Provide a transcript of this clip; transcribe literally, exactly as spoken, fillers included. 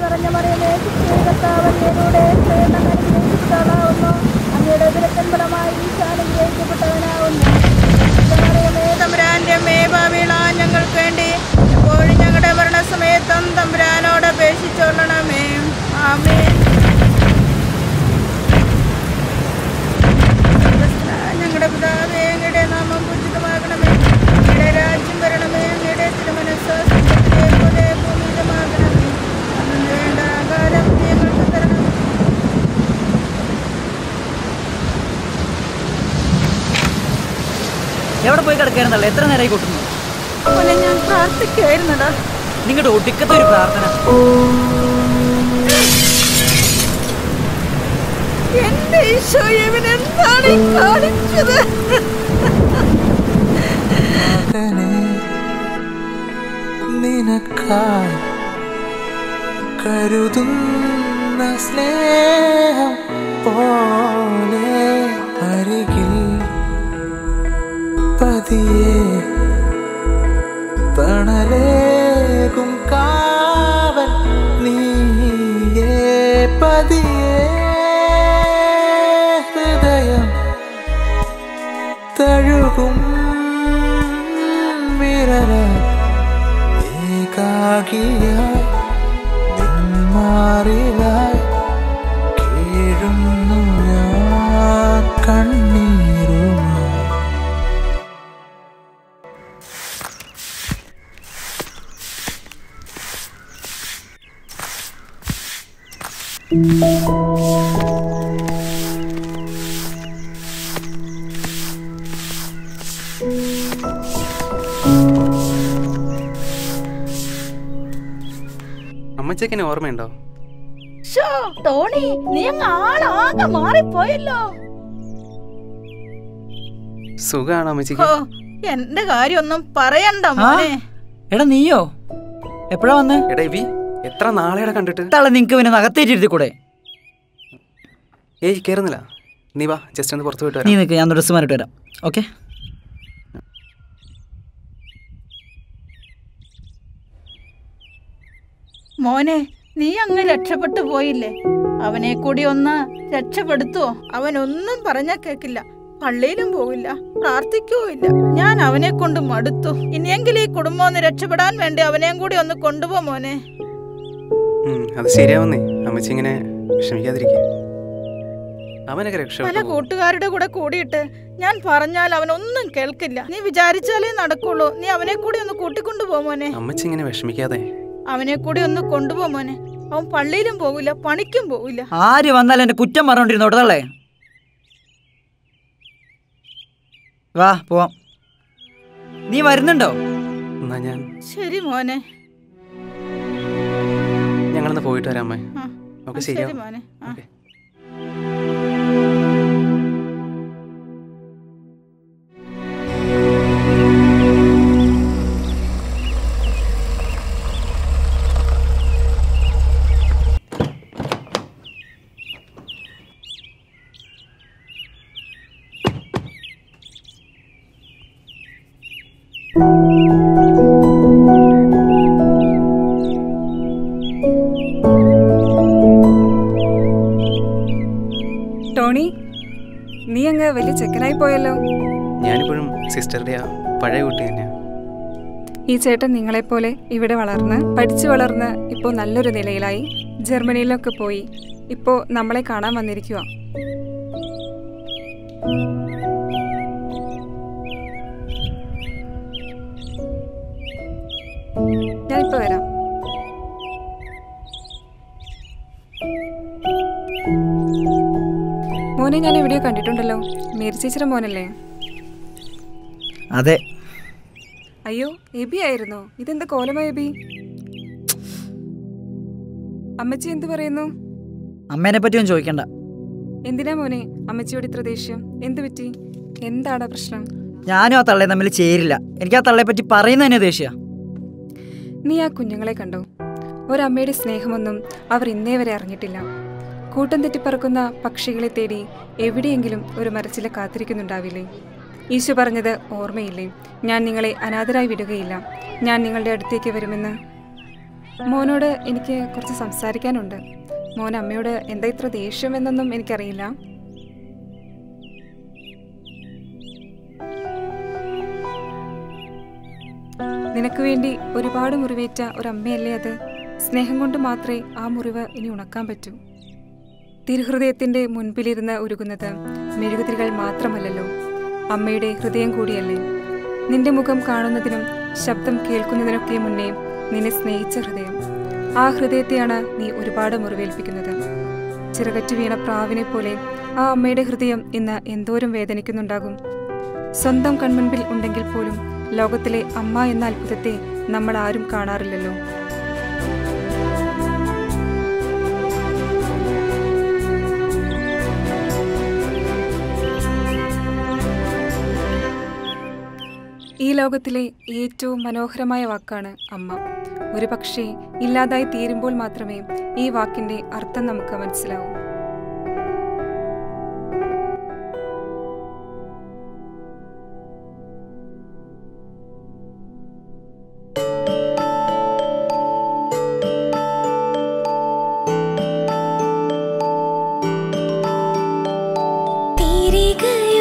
നിറഞ്ഞ മറിയമേ, കർത്താവങ്ങയുടെ അനുഗ്രഹിക്കപ്പെട്ടവളാവുന്നു. അങ്ങയുടെ ഉദരത്തിൻ ഫലമായി ഈശോ അനുഗ്രഹിക്കപ്പെട്ടവനാവുന്നു. മറിയമേ, തമ്പുരാന്റെ അമ്മേ, പാപികളായ ഞങ്ങൾക്ക് വേണ്ടി എപ്പോഴും ഞങ്ങളുടെ മരണസമയത്തും തമ്പുരാനോട് അപേക്ഷിച്ചോളണമേ. ആമേൻ. ഞങ്ങളുടെ പിതാവേ, അങ്ങയുടെ നാമം പൂജിതമാകണമേ. അങ്ങയുടെ രാജ്യം വരണമേ. അങ്ങയുടെ തിരുമനസ്സ് സ്വർഗ്ഗത്തിലെ പോലെ ഭൂമിയിലുമാകണമേ. അന്നു വേണ്ട ആഹാരം ഞങ്ങൾക്ക് തരണം. എവിടെ പോയി കിടക്കായിരുന്നല്ലോ? എത്ര നേരമായി കൂട്ടുന്നു? പോലെ ഞാൻ പ്രാർത്ഥിക്കായിരുന്നടാ. നിങ്ങളുടെ ഒടുക്കത്തെ ഒരു പ്രാർത്ഥന. എന്റെ ഈശോ ഇവനെന്താണ് കാണിച്ചത്? നിനക്കായി കരുതുന്ന സ്നേഹം പോലെ അരികിൽ പതിയെ തണലേകും കാവൽ നീയേ. പതിയെ ഹൃദയം തഴുകും വിരല ഏകാകിയായി നിന്മാറിലായി കീഴുന്നു ഞാൻ കണ്ണീരുമായി. അമ്മച്ചേക്കനെ ഓർമ്മയുണ്ടോ? ടോണി, നീ അങ്ങ് ആളാകെ മാറിപ്പോയല്ലോ. സുഖാണോ അമ്മച്ചിക്ക്? എന്റെ കാര്യമൊന്നും പറയണ്ട മോനെ. എടാ നീയോ എപ്പോഴാ വന്ന്? എടാ ഇവി എത്ര നാളെയുടെ കണ്ടിട്ട്. തള്ള നിങ്ങക്ക് പിന്നെ നകത്തേറ്റിരുത്തി കൂടെ? ഏയ് കേറുന്നില്ല. നീ വാ, ജസ്റ്റ് ഒന്ന് പുറത്തു പോയിട്ട് നീ നിൽക്ക്, ഞാൻ ഡ്രസ്സ് മാറിയിട്ട് വരാം. ഓക്കെ. മോനെ, നീ അങ്ങ് രക്ഷപ്പെട്ടു പോയില്ലേ? അവനെ കൂടി ഒന്ന് രക്ഷപ്പെടുത്തുവോ? അവനൊന്നും പറഞ്ഞാ കേക്കില്ല, പള്ളിയിലും പോകില്ല, പ്രാർത്ഥിക്കുകയില്ല. ഞാൻ അവനെ കൊണ്ട് മടുത്തു. ഇനിയെങ്കിലും ഈ കുടുംബം ഒന്ന് രക്ഷപ്പെടാൻ വേണ്ടി അവനെയും കൂടി ഒന്ന് കൊണ്ടുപോ മോനെ. അത് ശരിയാവുന്നേ. അമ്മച്ചി ഇങ്ങനെ വിഷമിക്കാതിരിക്കുക. അവനൊക്കെ രക്ഷ. പല കൂട്ടുകാരുടെ കൂടെ കൂടിയിട്ട് ഞാൻ പറഞ്ഞാൽ അവനൊന്നും കേൾക്കില്ല. നീ വിചാരിച്ചാലേ നടക്കുള്ളൂ. നീ അവനെ കൂടി ഒന്ന് കൂട്ടിക്കൊണ്ടുപോ മോനെ. അമ്മച്ചി ഇങ്ങനെ വിഷമിക്കാതെ. അവനെ കൂടി ഒന്ന് കൊണ്ടുപോ മോനെ. അവൻ പള്ളിയിലും പോകില്ല, പണിക്കും പോകില്ല. ആര് വന്നാലും എന്റെ കുറ്റം പറഞ്ഞോണ്ടിരുന്നോട്ടല്ലേ. വാ പോവാം. നീ വരുന്നുണ്ടോ? എന്നാ ഞാൻ ശരി മോനെ. ഞങ്ങളൊന്ന് പോയിട്ട് വരാം അമ്മേ. ഓക്കെ ശരി മോനെ. ഓക്കെ. ടോണി, നീ അങ്ങ് വലിയ ചെക്കനായി പോയല്ലോ. ഞാനിപ്പോഴും സിസ്റ്ററുടെ പഴയ കുട്ടി തന്നെയാ. ഈ ചേട്ടൻ നിങ്ങളെപ്പോലെ ഇവിടെ വളർന്ന് പഠിച്ചു വളർന്ന് ഇപ്പോൾ നല്ലൊരു നിലയിലായി ജർമ്മനിയിലൊക്കെ പോയി ഇപ്പോൾ നമ്മളെ കാണാൻ വന്നിരിക്കുക. ഞാനിപ്പോൾ വരാം. മോനെ ഞാൻ എവിടെയോ കണ്ടിട്ടുണ്ടല്ലോ. മേരി ചേച്ചിയുടെ മോനല്ലേ? അതെ. അയ്യോ, എബി ആയിരുന്നോ? ഇതെന്താ കോലമാ എബി? അമ്മച്ചി എന്ത് പറയുന്നു? അമ്മേനെ പറ്റിയൊന്നും ചോദിക്കണ്ട. എന്തിനാ മോനെ അമ്മച്ചിയോട് ഇത്ര ദേഷ്യം? എന്ത് പറ്റി? എന്താണ് പ്രശ്നം? ഞാനും ആ തള്ളയെ തമ്മിൽ ചേരില്ല. എനിക്ക് ആ തള്ളയെ പറ്റി പറയുന്നതന്നെ ദേഷ്യ. നീ ആ കുഞ്ഞുങ്ങളെ കണ്ടോ? ഒരമ്മയുടെ സ്നേഹമൊന്നും അവർ ഇന്നേ വരെ അറിഞ്ഞിട്ടില്ല. കൂട്ടം തെറ്റിപ്പറക്കുന്ന പക്ഷികളെ തേടി എവിടെയെങ്കിലും ഒരു മരച്ചില കാത്തിരിക്കുന്നുണ്ടാവില്ലേ? ഈശോ പറഞ്ഞത് ഓർമ്മയില്ലേ? ഞാൻ നിങ്ങളെ അനാഥരായി വിടുകയില്ല, ഞാൻ നിങ്ങളുടെ അടുത്തേക്ക് വരുമെന്ന്. മോനോട് എനിക്ക് കുറച്ച് സംസാരിക്കാനുണ്ട്. മോൻ അമ്മയോട് എന്താ ഇത്ര ദേഷ്യം എന്നൊന്നും എനിക്കറിയില്ല. നിനക്ക് വേണ്ടി ഒരുപാട് മുറിവേറ്റ ഒരമ്മയല്ലേ അത്. സ്നേഹം കൊണ്ട് മാത്രമേ ആ മുറിവ് ഇനി ഉണക്കാൻ പറ്റൂ. തിരുഹൃദയത്തിന്റെ മുൻപിലിരുന്ന് ഉരുകുന്നത് മെഴുകുതിരികൾ മാത്രമല്ലല്ലോ, അമ്മയുടെ ഹൃദയം കൂടിയല്ലേ. നിന്റെ മുഖം കാണുന്നതിനും ശബ്ദം കേൾക്കുന്നതിനൊക്കെ മുന്നേ നിന്നെ സ്നേഹിച്ച ഹൃദയം. ആ ഹൃദയത്തെയാണ് നീ ഒരുപാട് മുറിവേൽപ്പിക്കുന്നത്. ചിറകറ്റ് വീണ പ്രാവിനെ പോലെ ആ അമ്മയുടെ ഹൃദയം ഇന്ന് എന്തോരം വേദനിക്കുന്നുണ്ടാകും. സ്വന്തം കൺമുൻപിൽ ഉണ്ടെങ്കിൽ പോലും ലോകത്തിലെ അമ്മ എന്ന അത്ഭുതത്തെ നമ്മൾ ആരും കാണാറില്ലല്ലോ. ഈ ലോകത്തിലെ ഏറ്റവും മനോഹരമായ വാക്കാണ് അമ്മ. ഒരു പക്ഷേ ഇല്ലാതായി തീരുമ്പോൾ മാത്രമേ ഈ വാക്കിന്റെ അർത്ഥം നമുക്ക് മനസ്സിലാവൂ. तेरे गए